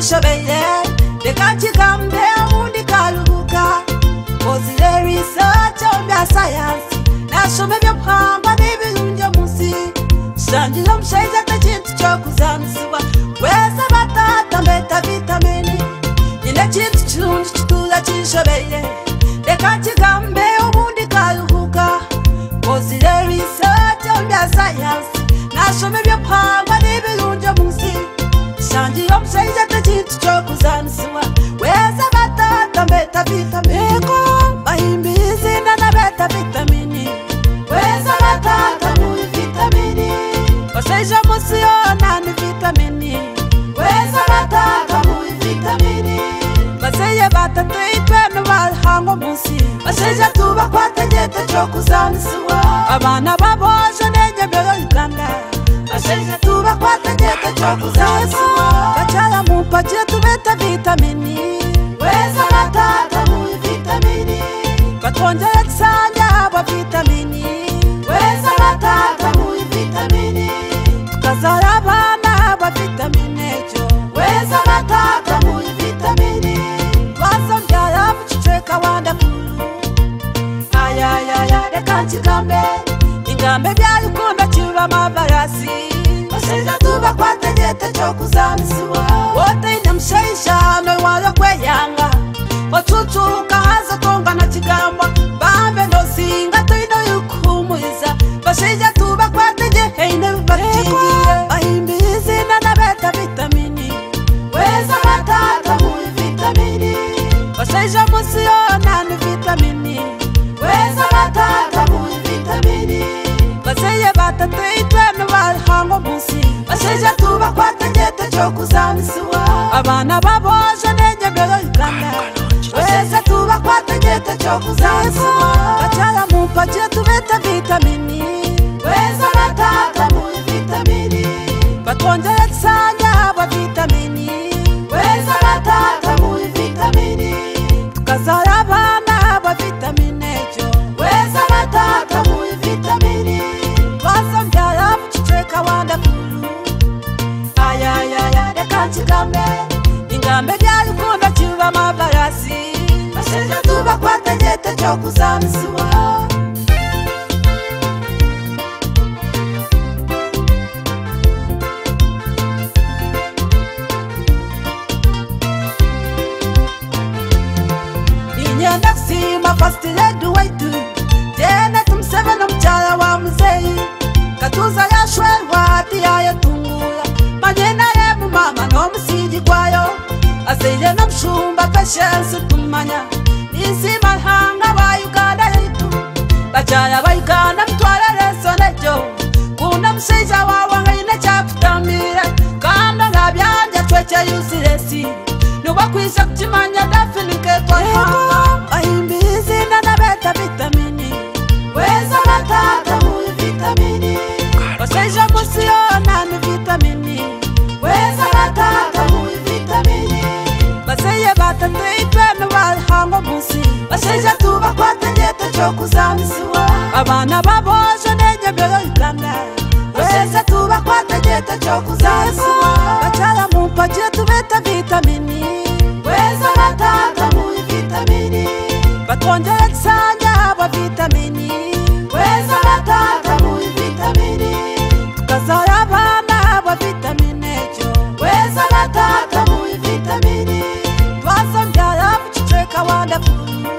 cishobeye reka kigambe ubundi karuhuka kozire research ya science nashome byo mpamba n'ibirunge munsi sangira mushaija takintu cyo kuzanisiwa wese batata mbeta vitamini nyine kintu kirungi kituza cishobeye reka kigambe ubundi karuhuka kozire research ya science nashome byo mpamba n'ibirunge munsi sangira mushaija takintu cyo kuzanisiwa wese batata mbeta vitamini ko bahimbizi na beta vitamini wese batata muri vitamini bashaija musiona ni vitamini wese batata muri vitamini baseye batata ipeno bahango munsi bashaija tuba kwategete cyo kuzanisiwa abana baboje n'enyebero Uganda bashaija tuba kwategete cyo kuzanisiwa bachala mupaje tubeta vitamini wese batata muri vitamini batongera tsanya aba vitamini wese batata muri vitamini tukazara abana aba vitamini cyo wese batata muri vitamini basambyara muceceka wandakuru ayayaya reka kigambe ingambe byarukunda kiba amabarasi bashaija tuba kwategete cyo kuzanisiwa wote inamushaija no wala kweyanga otutuka haza tonga na kigamba bambe ndo singa toino yukumuiza bashaija tuba kwategete ine batingiye ahimbizi na beta vitamini weza batata muri vitamini bashaija musiona ni vitamini weza batata muri vitamini baseye batata itweno bahango munsi bashaija tuba kwategete cyo kuzanisiwa abana baboje n'enyebero Uganda wese tuba kwategete cyo kuzanisiwa bachala mupaje tubeta vitamini wese batata muri vitamini batongera tsanya aba vitamini wese batata muri vitamini tukazara abana aba vitamini cyo wese batata muri vitamini basambyara muceceka wandakuru ayayaya reka kigambe ingambe byarukunda kiba amabarasi bashaija tuba kwategete cyo kuzanisiwa inyenda kusima fasti ledu waitu jene tumseve no mchala wa mzei katuza ya shwewa ati ya yatungula majena ye mumama no musiji kwayo asije no mshumba peshensi tumanya nisi mahanga wa Uganda yetu bachala wa Uganda mtwala reso nejo kuna msija wawa haine chakutamira kanda ngabyanja tweche yusiresi nuba kwisha kutimanya dafinike kwa hanga ahimbizi na beta vitamini weza batata muri vitamini bashaija musiona ni vitamini weza batata muri vitamini baseye batata itweno bahango munsi bashaija tuba kwategete cyo kuzanisiwa abana baboje n'enyebero Uganda wese tuba kwategete cyo kuzanisiwa bachala mupaje tubeta vitamini weza batata muri vitamini batongera tsanya aba vitamini weza batata muri vitamini tukazara abana aba vitamini cyo weza batata muri vitamini basambyara muceceka wandakuru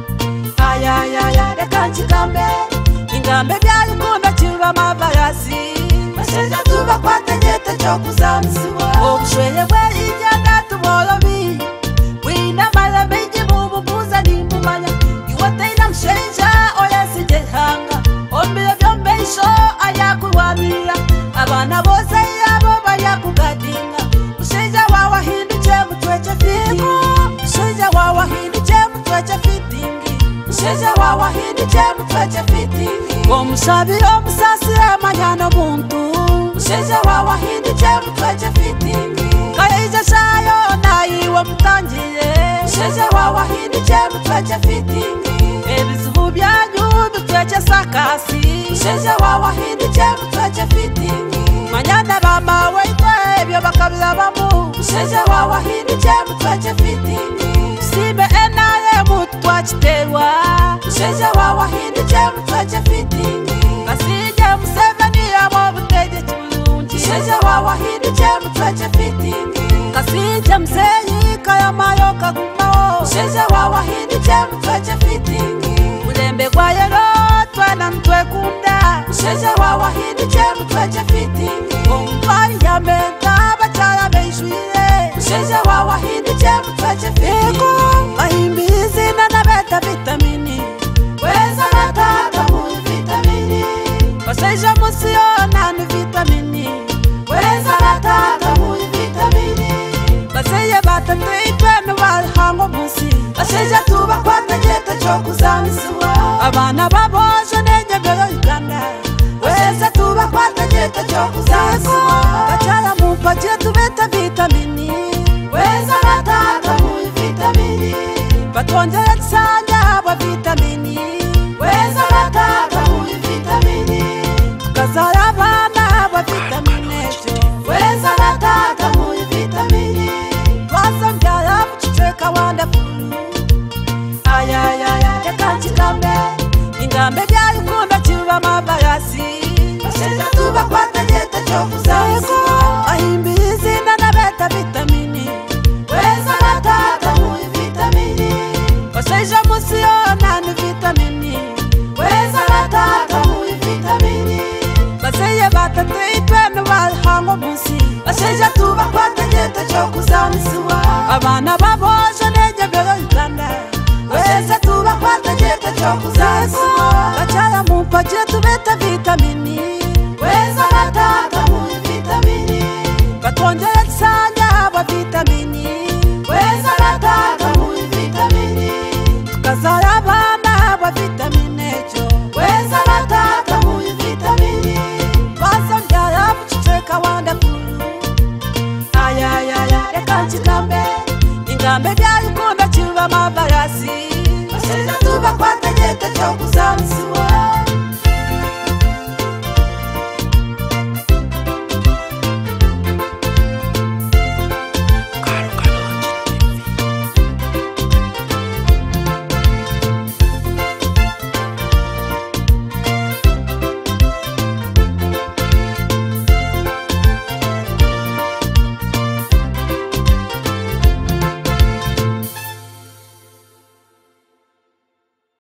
ayayaya reka kigambe ingambe byarukunda kiba amabarasi bashaija tuba kwategete cyo kuzanisiwa obushweye bw'ijyana tubolobi wina malabeje bububuza nimbumanya iwataina mushaija oyasije hanga ombile byombeisho ayakurwanira abana bose yabo bayakugadinga mushaija wawahinduke mutweche fiti mushaija wawahinduke mutweche fitingi mushaija wawahinduke mutweche fitingi omusabiro omusasira manyano muntu mushaija wawahinduke mutweche fitingi kaija shayo naiwe mutangiye mushaija wawahinduke mutweche fitingi ebizibu byanyu bitweche sakasi mushaija wawahinduke mutweche fitingi manyana bama waitwe byo bakabyabamu sheje wawahinduje mutwache fitingi sibe enaye mutwa chiterwa sheje wawahinduje mutwache fitingi asije Museveni abo butegetsi bulungi sheje wawahinduje mutwache fitingi asije Muzeyi kayamayo kagumao sheje wawahinduje mutwache fitingi mulembe gwa yero twana mtwekunda sheje wawahinduje mutwache fitingi umwari yameka bachala beishwire sheje wawahinduje mutwache fitingi ahimbizi na beta vitamini weza nataka mu vitamini basheje musiona ni vitamini weza nataka mu vitamini baseye batatitwe n'abahango musi basheje tuba kwategeta cyo kuzamisuwa abana baboje n'enyegero Uganda weza tuba kwategeta cyo kuzamisuwa bachala mu pajetu beta vitamini weza nataka mu vitamini batongera tsanya ba vitamini weza nataka mu vitamini tukazara bana ba vitamini weza nataka mu vitamini wasangala kucheka wonderful ayayaya yakanchikambe ingambe byayo kumbe kiba mabarasi basheje tuba kwategeta cyo kuzamisuwa ahimbizi na beta vitamini weza nataka mu vitamini basheje musiona ni vitamini weza nataka mu vitamini baseye batatitwe n'abahango musi basheje tuba kwategeta cyo kuzamisuwa abana baboje n'enyegero Uganda weza tuba kwategeta cyo kuzamisuwa bachala mu pajetu beta vitamini weza nataka mu vitamini batongera tsanya ba vitamini weza nataka mu vitamini tukazara bana ba vitamini weza nataka mu vitamini basangala kucheka wonderful ayayaya yakanchikambe ingambe byayo kumbe kiba mabarasi basheje tuba kwategeta cyo kuzamisuwa